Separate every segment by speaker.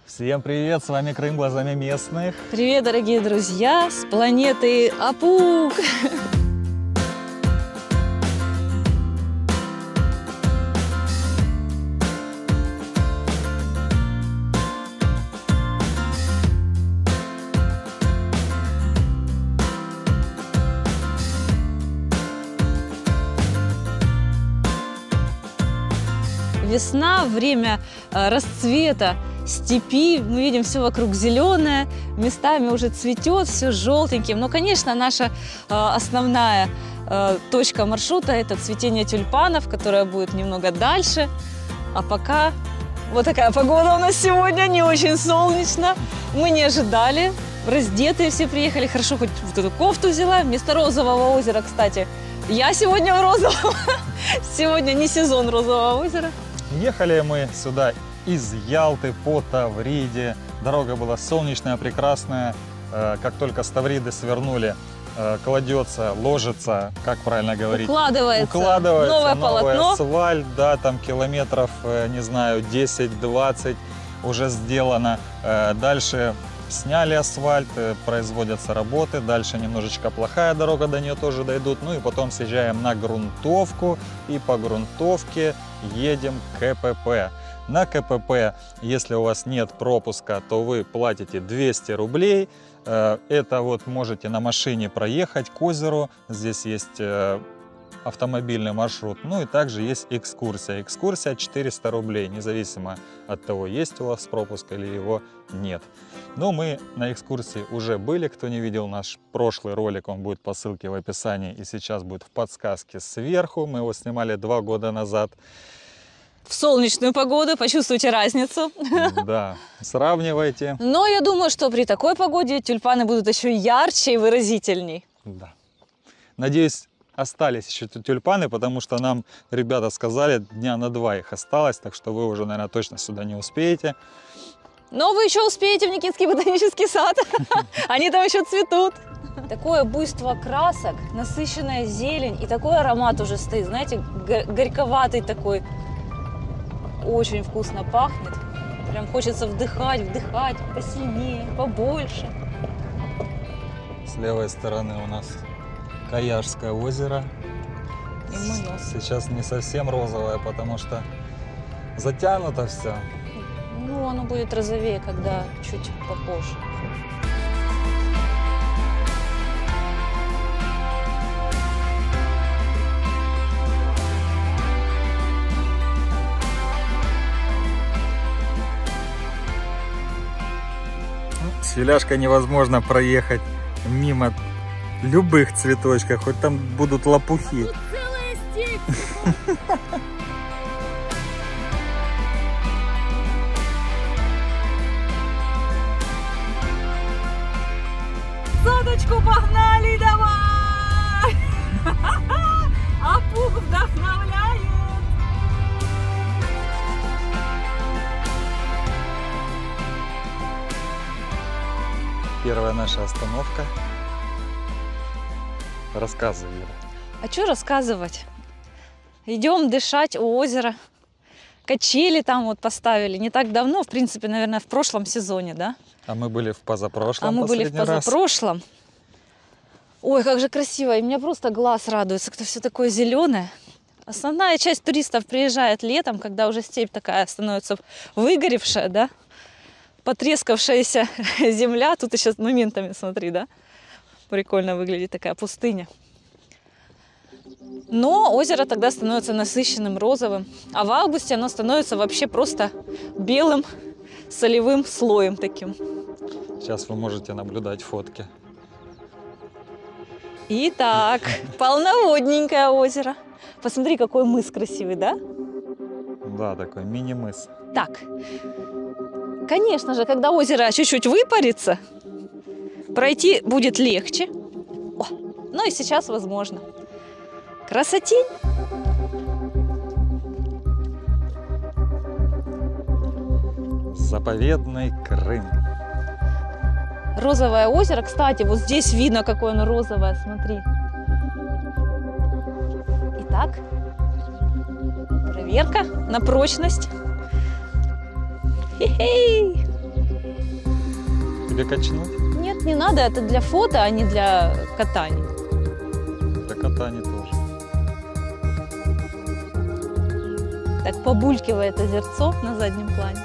Speaker 1: Всем привет, с вами Крым глазами местных.
Speaker 2: Привет, дорогие друзья, с планеты Апук. Весна, время расцвета степи, мы видим все вокруг зеленое, местами уже цветет, все желтеньким. Но, конечно, наша основная точка маршрута – это цветение тюльпанов, которое будет немного дальше. А пока вот такая погода у нас сегодня, не очень солнечно. Мы не ожидали, раздетые все приехали. Хорошо, хоть вот эту кофту взяла. Вместо розового озера, кстати, я сегодня в розовом. Сегодня не сезон розового озера.
Speaker 1: Ехали мы сюда из Ялты по Тавриде. Дорога была солнечная, прекрасная. Как только с Тавриды свернули, кладется, ложится, как правильно говорить?
Speaker 2: Укладывается
Speaker 1: новый
Speaker 2: новое полотно.
Speaker 1: асфальт, да, там километров, не знаю, 10-20 уже сделано. Дальше сняли асфальт, производятся работы, дальше немножечко плохая дорога, до нее тоже дойдут. Ну и потом съезжаем на грунтовку и по грунтовке едем к КПП. На КПП, если у вас нет пропуска, то вы платите 200 рублей. Это вот можете на машине проехать к озеру. Здесь есть автомобильный маршрут. Ну и также есть экскурсия. Экскурсия 400 рублей, независимо от того, есть у вас пропуск или его нет. Но мы на экскурсии уже были. Кто не видел наш прошлый ролик, он будет по ссылке в описании и сейчас будет в подсказке сверху. Мы его снимали 2 года назад.
Speaker 2: В солнечную погоду, почувствуйте разницу.
Speaker 1: Да, сравнивайте.
Speaker 2: Но я думаю, что при такой погоде тюльпаны будут еще ярче и выразительней.
Speaker 1: Да. Надеюсь, остались еще тюльпаны, потому что нам ребята сказали, дня на 2 их осталось, так что вы уже, наверное, точно сюда не успеете.
Speaker 2: Но вы еще успеете в Никитский ботанический сад. Они там еще цветут. Такое буйство красок, насыщенная зелень и такой аромат уже стоит, знаете, горьковатый такой. Очень вкусно пахнет. Прям хочется вдыхать, вдыхать посильнее, побольше.
Speaker 1: С левой стороны у нас Каяжское озеро.
Speaker 2: И мы
Speaker 1: сейчас не совсем розовое, потому что затянуто все.
Speaker 2: Ну, оно будет розовее, когда чуть попозже.
Speaker 1: С Юляшкой невозможно проехать мимо любых цветочков, хоть там будут лопухи.
Speaker 2: Тут целая степь. Соточку погнали, давай! Апук вдохновляет!
Speaker 1: Первая наша остановка. Рассказывай, Юля.
Speaker 2: А что рассказывать? Идем дышать у озера. Качели там вот поставили не так давно, в принципе, наверное, в прошлом сезоне, да?
Speaker 1: А мы были в позапрошлом.
Speaker 2: А мы были в позапрошлом. Ой, как же красиво. И у меня просто глаз радуется, когда все такое зеленое. Основная часть туристов приезжает летом, когда уже степь такая становится выгоревшая, да? Потрескавшаяся земля. Тут еще моментами, смотри, да? Прикольно выглядит такая пустыня. Но озеро тогда становится насыщенным розовым. А в августе оно становится вообще просто белым солевым слоем таким.
Speaker 1: Сейчас вы можете наблюдать фотки.
Speaker 2: Итак, полноводненькое озеро. Посмотри, какой мыс красивый, да?
Speaker 1: Да, такой мини-мыс.
Speaker 2: Так, конечно же, когда озеро чуть-чуть выпарится, пройти будет легче. О, ну и сейчас возможно. Красотень!
Speaker 1: Заповедный Крым.
Speaker 2: Розовое озеро. Кстати, вот здесь видно, какое оно розовое. Смотри. Итак, проверка на прочность. Хе-хей!
Speaker 1: тебе качнуть?
Speaker 2: Нет, не надо, это для фото, а не для катания.
Speaker 1: Для катания тоже.
Speaker 2: Так побулькивает озерцо на заднем плане.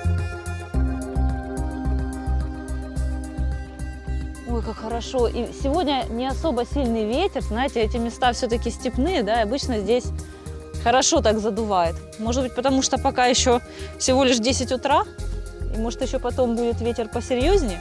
Speaker 2: Ой, как хорошо. И сегодня не особо сильный ветер. Знаете, эти места все-таки степные, да, и обычно здесь хорошо так задувает. Может быть, потому что пока еще всего лишь 10 утра, и может еще потом будет ветер посерьезнее.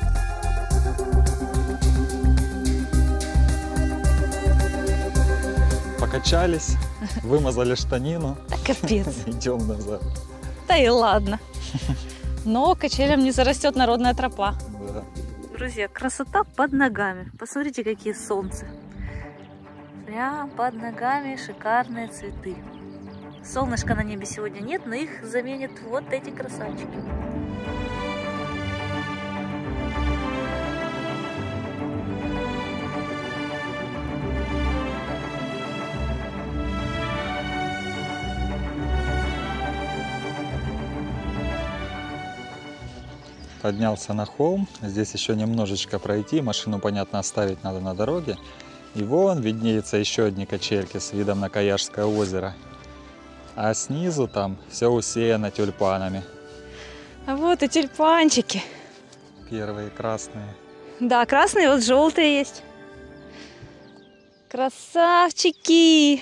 Speaker 1: Покачались, вымазали штанину.
Speaker 2: Да капец.
Speaker 1: Идем назад.
Speaker 2: Да и ладно. Но качелям не зарастет народная тропа.
Speaker 1: Да.
Speaker 2: Друзья, красота под ногами. Посмотрите, какие солнца. Прям под ногами шикарные цветы. Солнышка на небе сегодня нет, но их заменят вот эти красавчики.
Speaker 1: Поднялся на холм. Здесь еще немножечко пройти. Машину, понятно, оставить надо на дороге. И вон виднеются еще одни качельки с видом на Каяжское озеро. А снизу там все усеяно тюльпанами.
Speaker 2: А вот и тюльпанчики.
Speaker 1: Первые красные.
Speaker 2: Да, красные, вот желтые есть. Красавчики!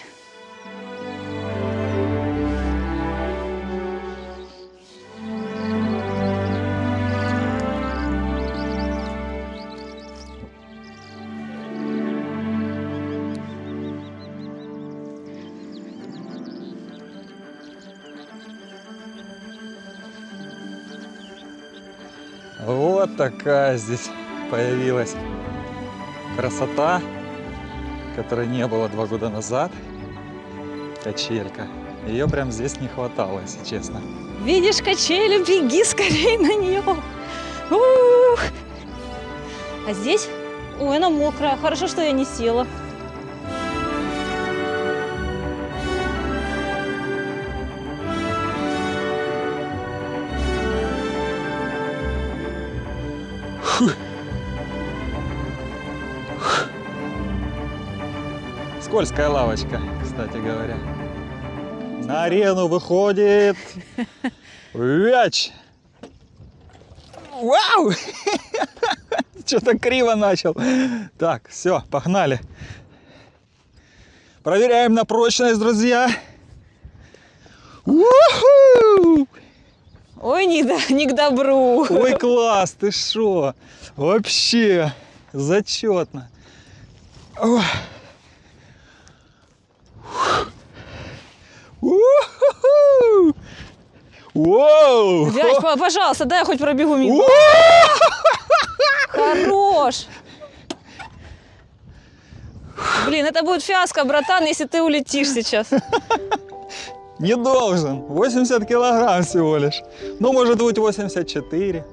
Speaker 1: Вот такая здесь появилась красота, которой не было 2 года назад. Качелька. Ее прям здесь не хватало, если честно.
Speaker 2: Видишь качели, беги скорее на нее. Ух! А здесь, ой, она мокрая. Хорошо, что я не села.
Speaker 1: Скользкая лавочка, кстати говоря. На арену выходит Вяч. Вау! Что-то криво начал. Так, все, погнали. Проверяем на прочность, друзья. У-ху!
Speaker 2: Ой, не к добру.
Speaker 1: Ой, класс, ты шо? Вообще зачетно. Ой. У-ху-ху! Воу!
Speaker 2: Вять, пожалуйста, дай я хоть пробегу мимо. Хорош. Блин, это будет фиаско, братан, если ты улетишь сейчас.
Speaker 1: Не должен. 80 килограмм всего лишь. Ну, может быть, 84.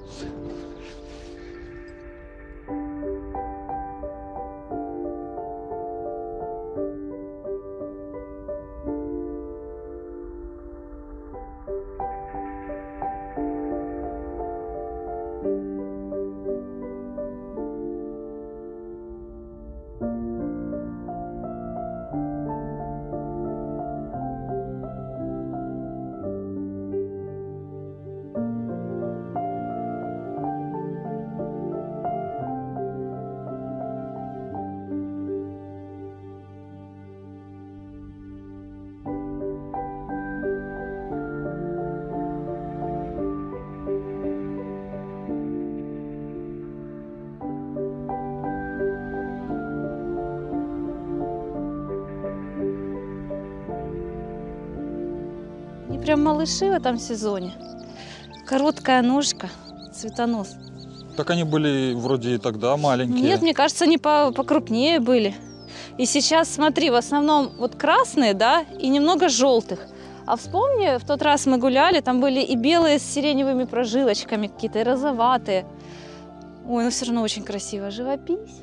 Speaker 2: Прям малыши в этом сезоне. Короткая ножка, цветонос.
Speaker 1: Так они были вроде и тогда маленькие.
Speaker 2: Нет, мне кажется, они покрупнее были. И сейчас, смотри, в основном вот красные, да, и немного желтых. А вспомни, в тот раз мы гуляли, там были и белые с сиреневыми прожилочками какие-то, и розоватые. Ой, ну все равно очень красиво. Живопись.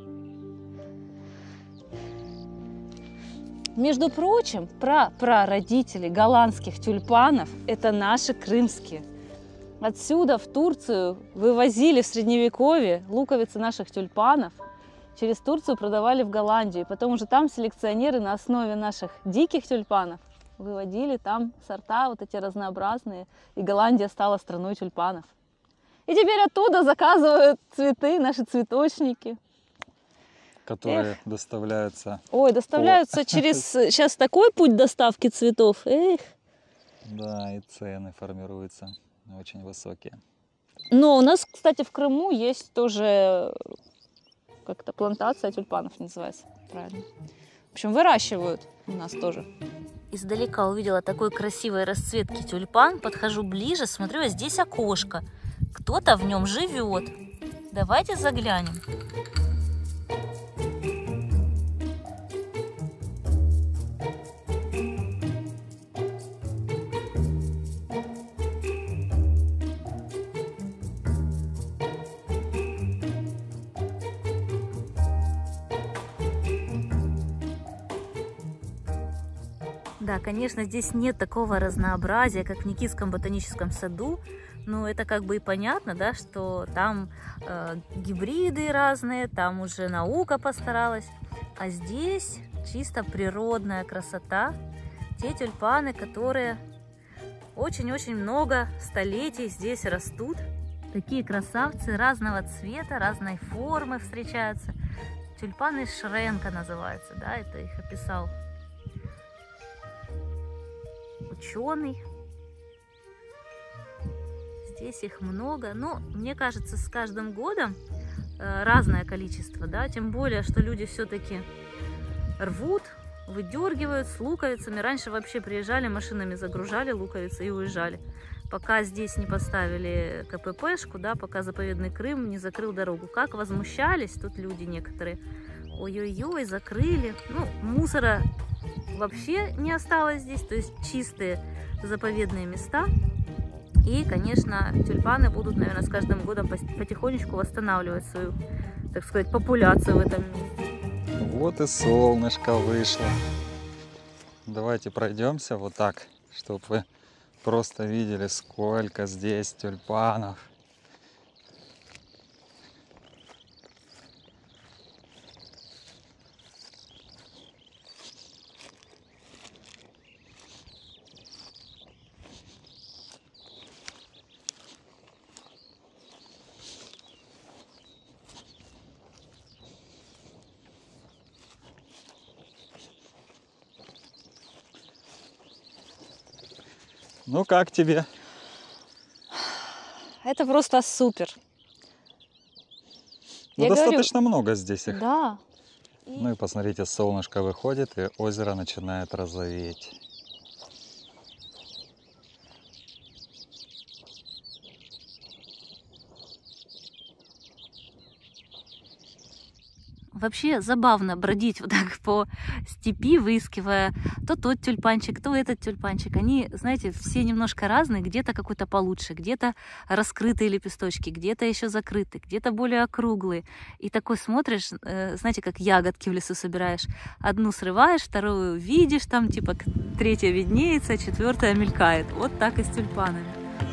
Speaker 2: Между прочим, прародители голландских тюльпанов – это наши крымские. отсюда в Турцию вывозили в Средневековье луковицы наших тюльпанов, через Турцию продавали в Голландию. И потом уже там селекционеры на основе наших диких тюльпанов выводили там сорта вот эти разнообразные. И Голландия стала страной тюльпанов. И теперь оттуда заказывают цветы наши цветочники.
Speaker 1: Которые доставляются.
Speaker 2: Ой, доставляются через... Сейчас такой путь доставки цветов. Эх.
Speaker 1: Да, и цены формируются очень высокие.
Speaker 2: Но у нас, кстати, в Крыму есть тоже как-то плантация тюльпанов называется, правильно. В общем, выращивают у нас тоже.
Speaker 3: Издалека увидела такой красивой расцветки тюльпан, подхожу ближе, смотрю, а здесь окошко. Кто-то в нем живет. Давайте заглянем. Да, конечно, здесь нет такого разнообразия, как в Никитском ботаническом саду, но это как бы и понятно, да, что там гибриды разные, там уже наука постаралась, а здесь чисто природная красота, те тюльпаны, которые очень-очень много столетий здесь растут. Такие красавцы разного цвета, разной формы встречаются. Тюльпаны Шренка называются, да, это их описал ученый. Здесь их много, но мне кажется, с каждым годом разное количество, да, тем более, что люди все-таки рвут, выдергивают с луковицами. Раньше вообще приезжали, машинами загружали луковицы и уезжали. Пока здесь не поставили КППшку, да, пока заповедный Крым не закрыл дорогу. Как возмущались тут люди некоторые. Ой-ой-ой, закрыли. Ну, мусора вообще не осталось здесь, то есть чистые заповедные места. И, конечно, тюльпаны будут, наверное, с каждым годом потихонечку восстанавливать свою, так сказать, популяцию в этом месте.
Speaker 1: Вот и солнышко вышло. Давайте пройдемся вот так, чтобы вы просто видели, сколько здесь тюльпанов. Ну как тебе?
Speaker 2: Это просто супер.
Speaker 1: Ну,
Speaker 2: Я
Speaker 1: достаточно много здесь их.
Speaker 2: Да.
Speaker 1: Ну и посмотрите, солнышко выходит, и озеро начинает розоветь.
Speaker 3: Вообще забавно бродить вот так по степи, выискивая то тот тюльпанчик, то этот тюльпанчик. Они, знаете, все немножко разные. Где-то какой-то получше, где-то раскрытые лепесточки, где-то еще закрытые, где-то более округлые. И такой смотришь, знаете, как ягодки в лесу собираешь. Одну срываешь, вторую видишь, там типа третья виднеется, четвертая мелькает. Вот так и с тюльпанами.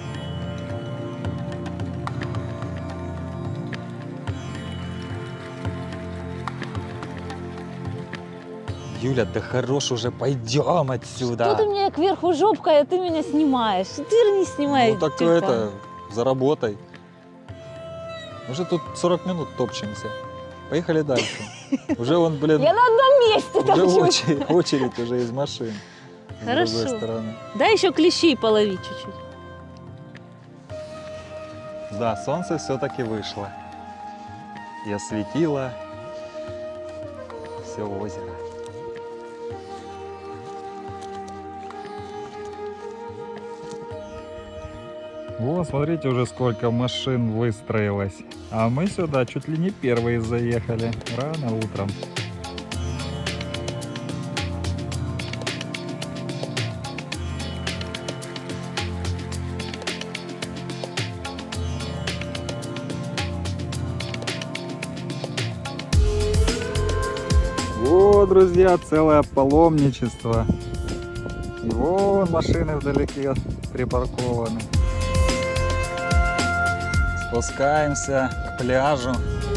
Speaker 1: Юля, да хорош уже, пойдем отсюда.
Speaker 2: Что ты меня кверху жопкой, а ты меня снимаешь? Ты не снимай.
Speaker 1: Ну так
Speaker 2: тюльпан.
Speaker 1: это, за работой. Уже тут 40 минут топчемся. Поехали дальше. Уже он, блин,
Speaker 2: Я на одном месте
Speaker 1: уже
Speaker 2: топчусь.
Speaker 1: очередь уже из машин. С
Speaker 2: Хорошо.
Speaker 1: другой стороны.
Speaker 2: Дай еще клещей половить чуть-чуть.
Speaker 1: Да, солнце все-таки вышло. И осветило все озеро. Вот, смотрите, уже сколько машин выстроилось. А мы сюда чуть ли не первые заехали. Рано утром. Вот, друзья, целое паломничество. И вон машины вдалеке припаркованы. Спускаемся к пляжу.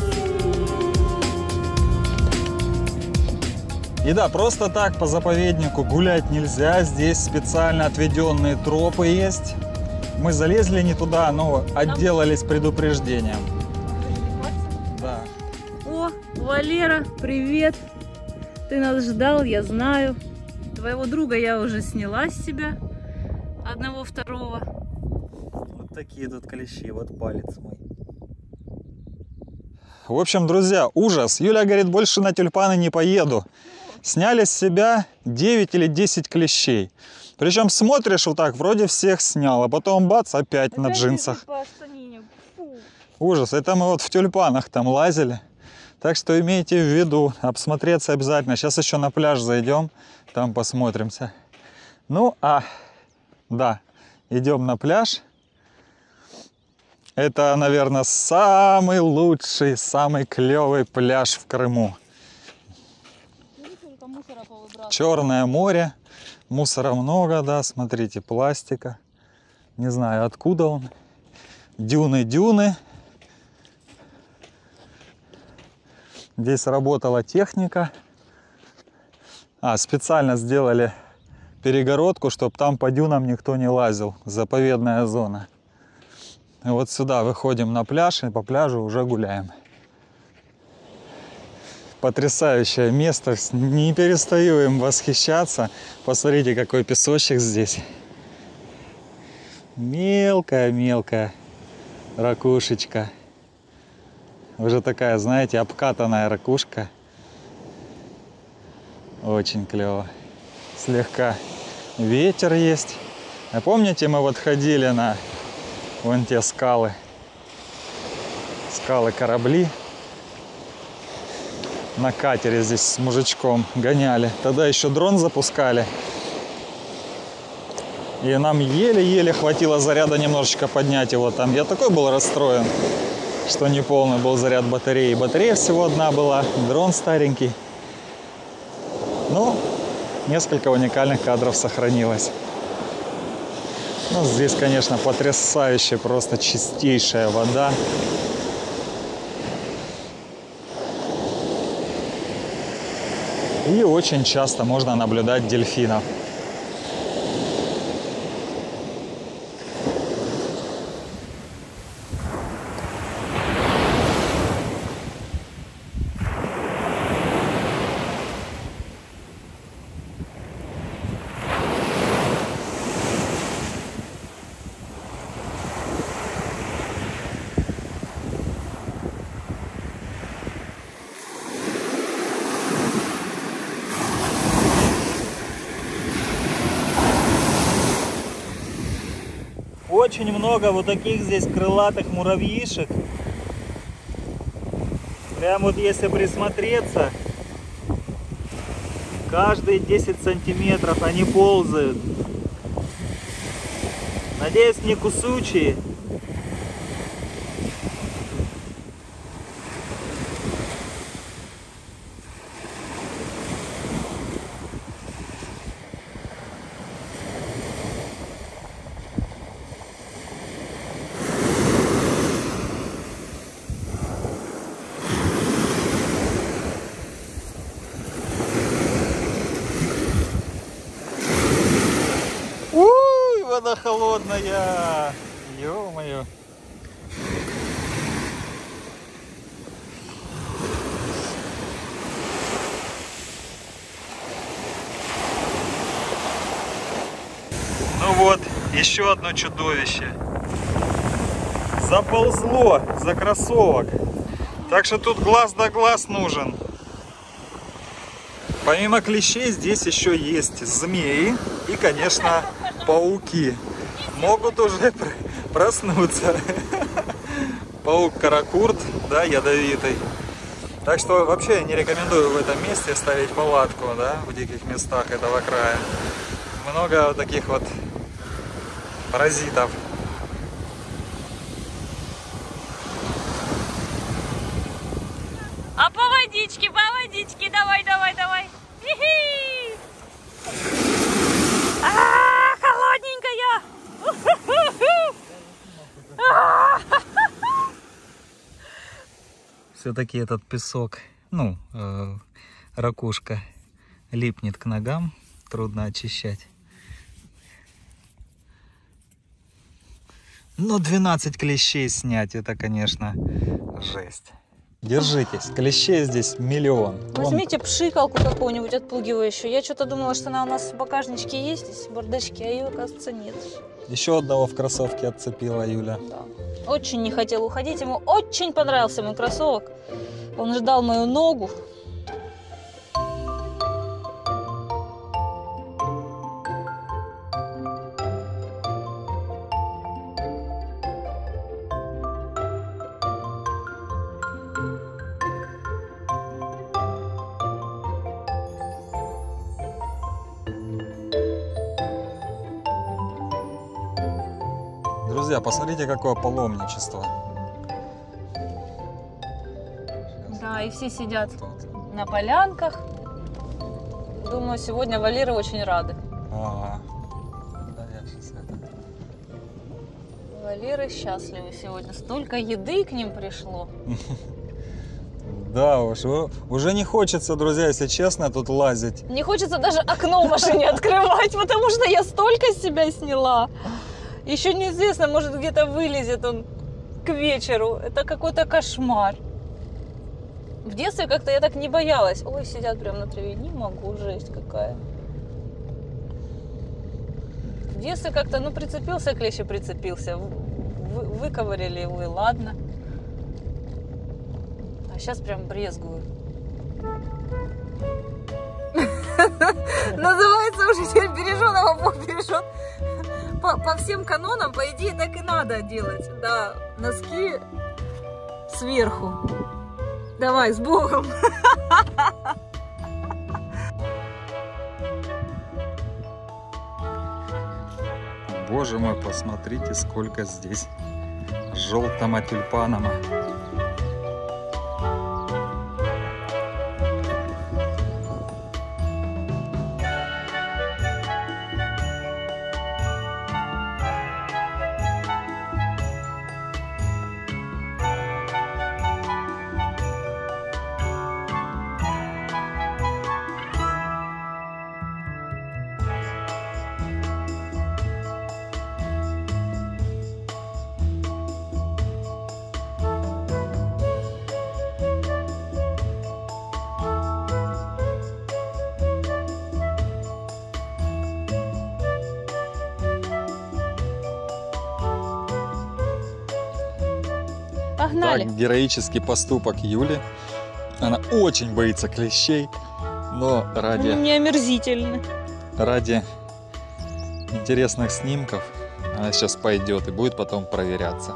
Speaker 1: И да, просто так по заповеднику гулять нельзя. Здесь специально отведенные тропы есть. Мы залезли не туда, но отделались предупреждением. Да.
Speaker 3: О, Валера, привет! Ты нас ждал, я знаю. Твоего друга я уже сняла с себя. Одного, второго.
Speaker 1: Вот такие тут клещи, вот палец мой. В общем, друзья, ужас. Юля говорит, больше на тюльпаны не поеду. Сняли с себя 9 или 10 клещей. Причем смотришь вот так, вроде всех снял, а потом бац, опять на джинсах. Ужас. Это мы вот в тюльпанах там лазили. Так что имейте в виду, обсмотреться обязательно. Сейчас еще на пляж зайдем, там посмотримся. Ну, да, идем на пляж. Это, наверное, самый лучший, самый клевый пляж в Крыму. Черное море, мусора много, да, смотрите, пластика. Не знаю, откуда он. Дюны. Здесь работала техника. Специально сделали перегородку, чтобы там по дюнам никто не лазил. Заповедная зона. И вот сюда выходим на пляж и по пляжу уже гуляем. Потрясающее место. Не перестаю им восхищаться. Посмотрите, какой песочек здесь. Мелкая ракушечка. Уже такая, знаете, обкатанная ракушка. Очень клево. Слегка ветер есть. А помните, мы вот ходили на вон те скалы? Скалы-корабли. На катере здесь с мужичком гоняли. Тогда еще дрон запускали. И нам еле-еле хватило заряда немножечко поднять его там. Я такой был расстроен, что не полный был заряд батареи. Батарея всего одна была, дрон старенький. Ну, несколько уникальных кадров сохранилось. Ну, здесь, конечно, потрясающе, просто чистейшая вода. И очень часто можно наблюдать дельфинов. Очень много вот таких здесь крылатых муравьишек. Прям вот если присмотреться, каждые 10 сантиметров они ползают. Надеюсь, не кусучие. Вода холодная, ё-моё. Ну вот, еще одно чудовище. Заползло за кроссовок. Так что тут глаз да глаз нужен. Помимо клещей здесь еще есть змеи и, конечно, пауки. Могут уже проснуться. Паук каракурт, да, ядовитый. Так что вообще не рекомендую в этом месте ставить палатку, да, в диких местах этого края. Много вот таких вот паразитов.
Speaker 3: А по водичке, давай. Хи-хи! Холодненькая!
Speaker 1: Все-таки этот песок, ну, ракушка липнет к ногам, трудно очищать. Но 12 клещей снять, это, конечно, жесть. Держитесь, клещей здесь миллион.
Speaker 2: Возьмите пшикалку какую-нибудь отпугивающую. Я что-то думала, что она у нас в багажничке есть, здесь в бардачке, а ее, оказывается, нет.
Speaker 1: Еще одного в кроссовке отцепила Юля.
Speaker 2: Да. Очень не хотел уходить, ему очень понравился мой кроссовок. Он ждал мою ногу.
Speaker 1: Друзья, посмотрите, какое паломничество.
Speaker 2: Да, и все сидят
Speaker 1: Тут.
Speaker 2: на полянках. Думаю, сегодня валеры очень рады.
Speaker 1: Да, я сейчас это...
Speaker 2: Валеры счастливы сегодня. Столько еды к ним пришло.
Speaker 1: Да уж, уже не хочется, друзья, если честно, тут лазить.
Speaker 2: Не хочется даже окно в машине открывать, потому что я столько с себя сняла. Еще неизвестно, может, где-то вылезет он к вечеру. Это какой-то кошмар. В детстве как-то я так не боялась. Ой, сидят прямо на траве. Не могу, жесть какая. В детстве как-то, ну, прицепился клещ и прицепился. Выковыряли его, и ладно. А сейчас прям брезгую. Называется уже теперь береженого Бог бережет. По всем канонам, по идее, так и надо делать. Да, носки сверху. Давай, с Богом.
Speaker 1: Боже мой, посмотрите, сколько здесь желтого тюльпанома.
Speaker 2: Погнали.
Speaker 1: Так, героический поступок Юли. Она очень боится клещей, но
Speaker 2: Они мне омерзительны.
Speaker 1: ради интересных снимков она сейчас пойдет и будет потом проверяться.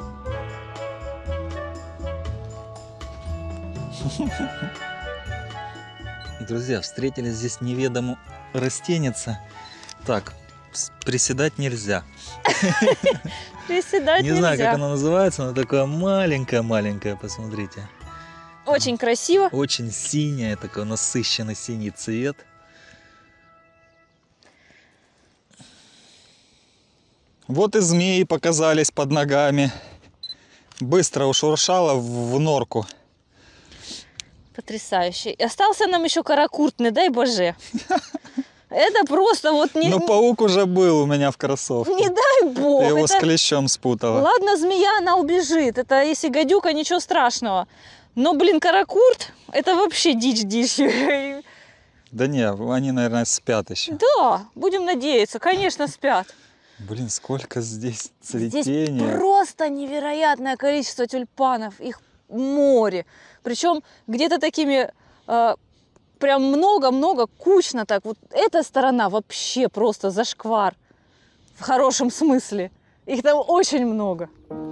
Speaker 1: Друзья, встретили здесь неведомую растеница. Так, приседать нельзя.
Speaker 2: Приседать
Speaker 1: Не
Speaker 2: нельзя.
Speaker 1: знаю, как она называется, она такая маленькая-маленькая, посмотрите.
Speaker 2: Очень красиво.
Speaker 1: Очень синяя, такой насыщенный синий цвет. Вот и змеи показались под ногами. Быстро ушуршала в норку.
Speaker 2: Потрясающе. И остался нам еще каракуртный, дай боже. Это просто вот не...
Speaker 1: Но паук уже был у меня в кроссовке.
Speaker 2: Не дай бог.
Speaker 1: Ты его с
Speaker 2: это-
Speaker 1: клещом спутала.
Speaker 2: Ладно, змея, она убежит. Это если гадюка, ничего страшного. Но, блин, каракурт, это вообще дичь.
Speaker 1: Да не, они, наверное, спят еще.
Speaker 2: Да, будем надеяться, конечно, спят.
Speaker 1: Блин, сколько здесь
Speaker 2: Здесь
Speaker 1: цветения.
Speaker 2: просто невероятное количество тюльпанов, их море. Причем где-то такими прям много-много, кучно так. Вот эта сторона вообще просто зашквар. В хорошем смысле. Их там очень много.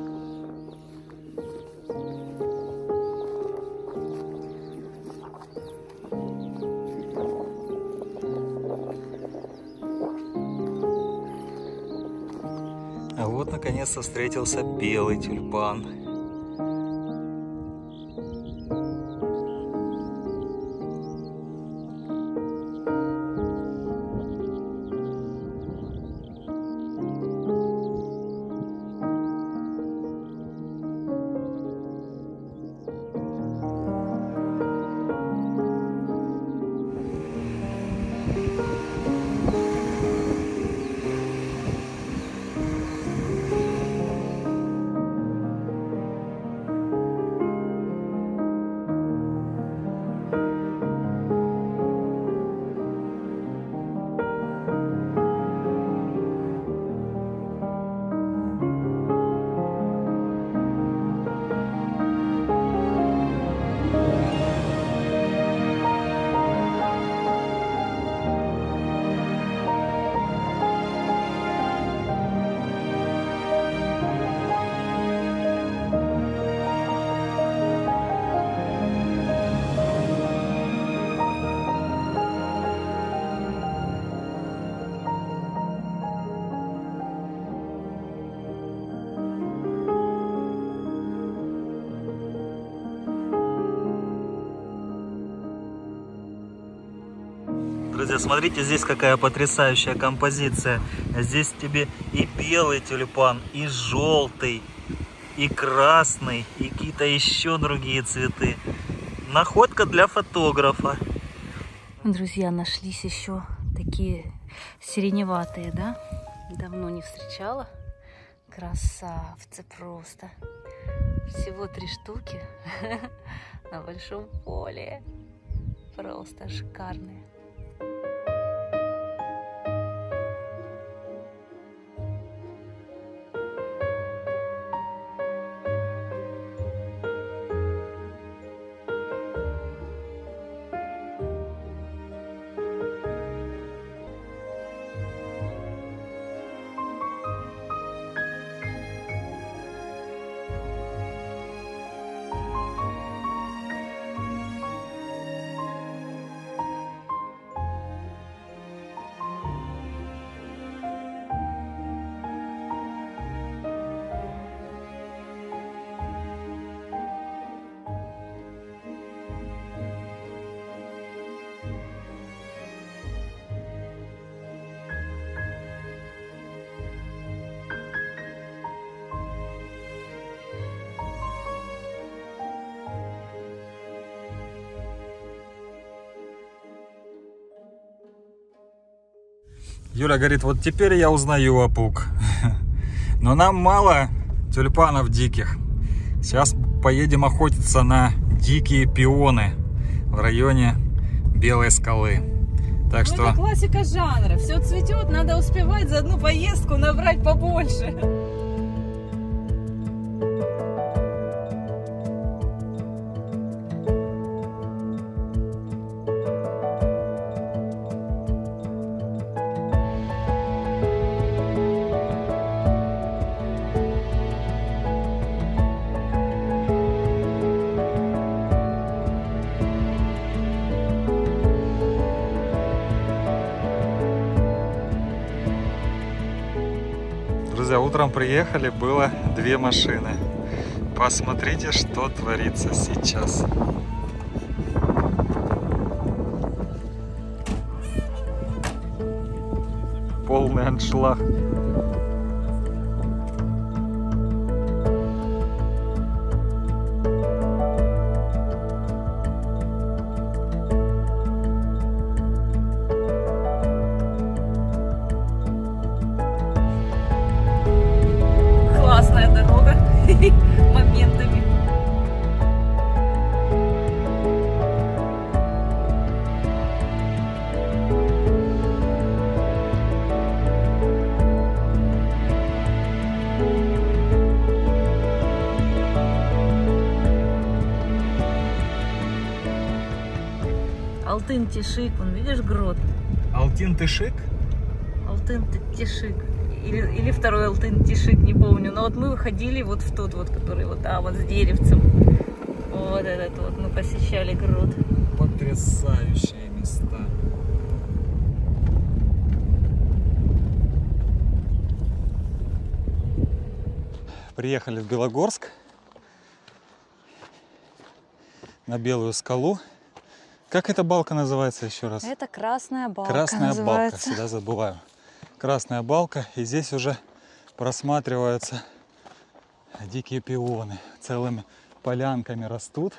Speaker 1: А вот наконец-то встретился белый тюльпан. Друзья, смотрите, здесь какая потрясающая композиция. Здесь тебе и белый тюльпан, и желтый, и красный, и какие-то еще другие цветы. Находка для фотографа.
Speaker 3: Друзья, нашлись еще такие сиреневатые, да? Давно не встречала. Красавцы просто. Всего 3 штуки на большом поле. Просто шикарные.
Speaker 1: Юля говорит, вот теперь я узнаю Апук. Но нам мало тюльпанов диких. Сейчас поедем охотиться на дикие пионы в районе Белой скалы. Так что...
Speaker 2: Это классика жанра. Все цветет, надо успевать за одну поездку набрать побольше.
Speaker 1: Друзья, утром приехали, было 2 машины. Посмотрите, что творится сейчас. Полный аншлаг.
Speaker 2: Классная дорога моментами.
Speaker 3: Алтын-Тишик, вон, видишь грот?
Speaker 1: Алтын-Тишик?
Speaker 3: Алтын-Тишик. Или второй Алтын-Тишик, не помню. Но вот мы выходили вот в тот вот, который вот, вот с деревцем. Вот этот вот, мы посещали грот.
Speaker 1: Потрясающие места. Приехали в Белогорск на Белую скалу. Как эта балка называется еще раз?
Speaker 2: Это Красная Балка.
Speaker 1: Красная
Speaker 2: называется.
Speaker 1: Балка, всегда забываю. Красная Балка, и здесь уже просматриваются дикие пионы. Целыми полянками растут.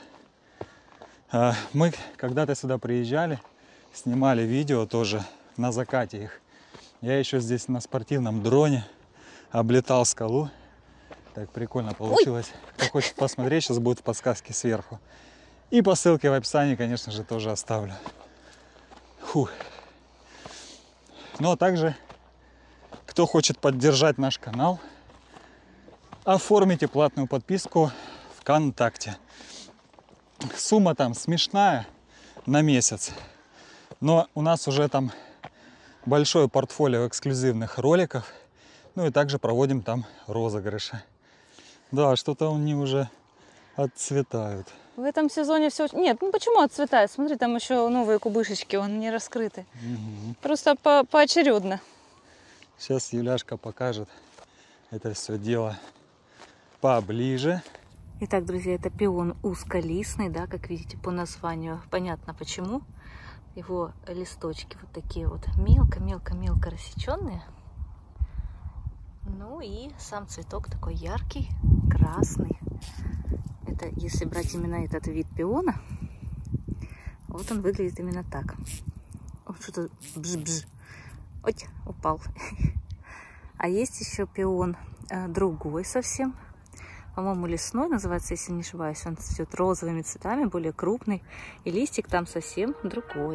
Speaker 1: Мы когда-то сюда приезжали, снимали видео тоже на закате их. Я еще здесь на спортивном дроне облетал скалу. Так прикольно получилось. Кто хочет посмотреть, сейчас будет в подсказке сверху. И по ссылке в описании, конечно же, тоже оставлю. Фух. Ну а также, кто хочет поддержать наш канал, оформите платную подписку ВКонтакте. Сумма там смешная на месяц, но у нас уже там большое портфолио эксклюзивных роликов. Ну и также проводим там розыгрыши. Да, что-то они уже отцветают.
Speaker 2: В этом сезоне все... Нет, ну почему отцветает? Смотри, там еще новые кубышечки, он не раскрыты.
Speaker 1: Угу.
Speaker 2: Просто поочередно.
Speaker 1: Сейчас Юляшка покажет это все дело поближе.
Speaker 3: Итак, друзья, это пион узколистный, да, как видите по названию. Понятно почему. его листочки вот такие вот мелко-мелко-мелко рассеченные. Ну и сам цветок такой яркий, красный. Это если брать именно этот вид пиона, вот он выглядит именно так. Вот что-то бж-бж. Ой, упал. А есть еще пион другой совсем. По-моему, лесной называется, если не ошибаюсь. Он цветет розовыми цветами, более крупный. И листик там совсем другой.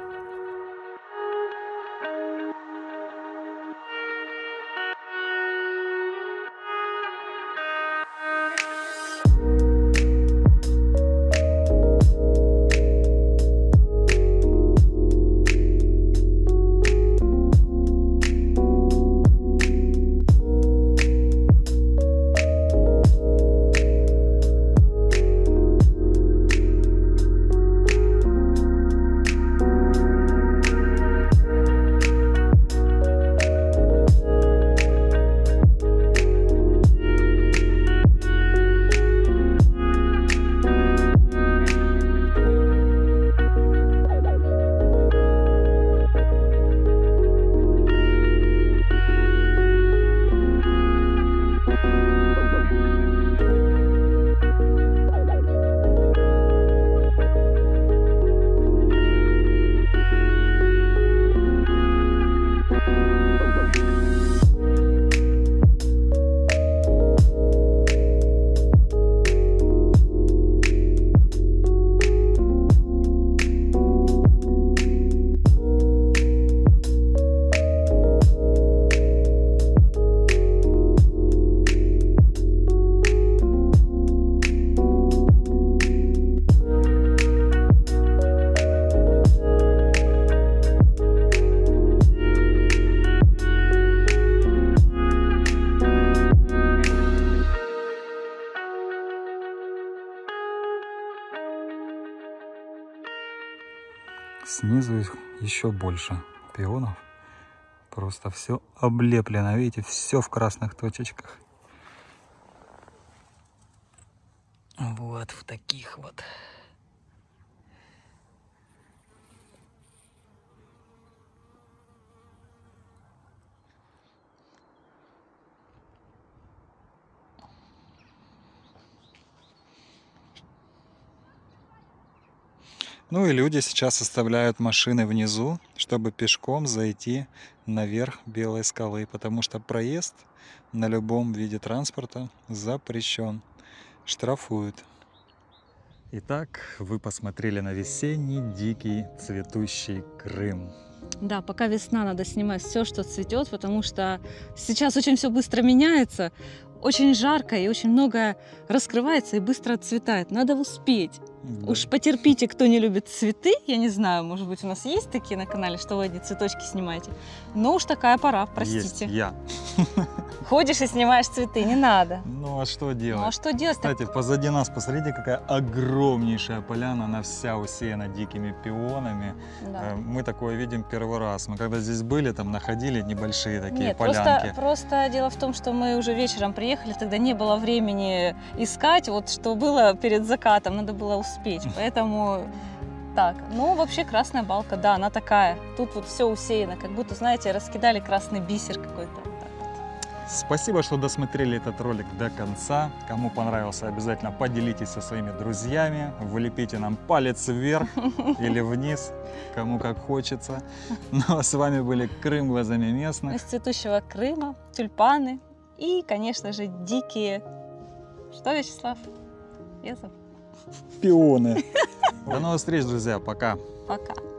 Speaker 1: Снизу их еще больше пионов. Просто все облеплено. Видите, все в красных точечках. Вот в таких вот. Ну и люди сейчас оставляют машины внизу, чтобы пешком зайти наверх Белой скалы, потому что проезд на любом виде транспорта запрещен, штрафуют. Итак, вы посмотрели на весенний, дикий, цветущий Крым.
Speaker 2: Да, пока весна, надо снимать все, что цветет, потому что сейчас очень все быстро меняется, очень жарко и очень многое раскрывается и быстро отцветает. Надо успеть.
Speaker 1: Да.
Speaker 2: Уж потерпите, кто не любит цветы. Я не знаю, может быть, у нас есть такие на канале, что вы одни цветочки снимаете. Но уж такая пора, простите.
Speaker 1: Есть я.
Speaker 2: Ходишь и снимаешь цветы, не надо.
Speaker 1: Ну а что делать?
Speaker 2: Ну а что делать?
Speaker 1: Кстати, позади нас, посмотрите, какая огромнейшая поляна, она вся усеяна дикими пионами.
Speaker 2: Да.
Speaker 1: Мы такое видим первый раз. Мы когда здесь были, там находили небольшие такие
Speaker 2: Нет,
Speaker 1: полянки.
Speaker 2: просто дело в том, что мы уже вечером приехали, тогда не было времени искать, вот что было перед закатом, надо было успеть, поэтому так. Ну, вообще Красная Балка, да, она такая, тут вот все усеяно, как будто, знаете, раскидали красный бисер какой-то.
Speaker 1: Спасибо, что досмотрели этот ролик до конца. Кому понравился, обязательно поделитесь со своими друзьями, влепите нам палец вверх или вниз, кому как хочется. Ну а с вами были Крым глазами местных.
Speaker 2: Из цветущего Крыма, тюльпаны и, конечно же, дикие... Что, Вячеслав? Я забыла.
Speaker 1: Пионы. До новых встреч, друзья. Пока.
Speaker 2: Пока.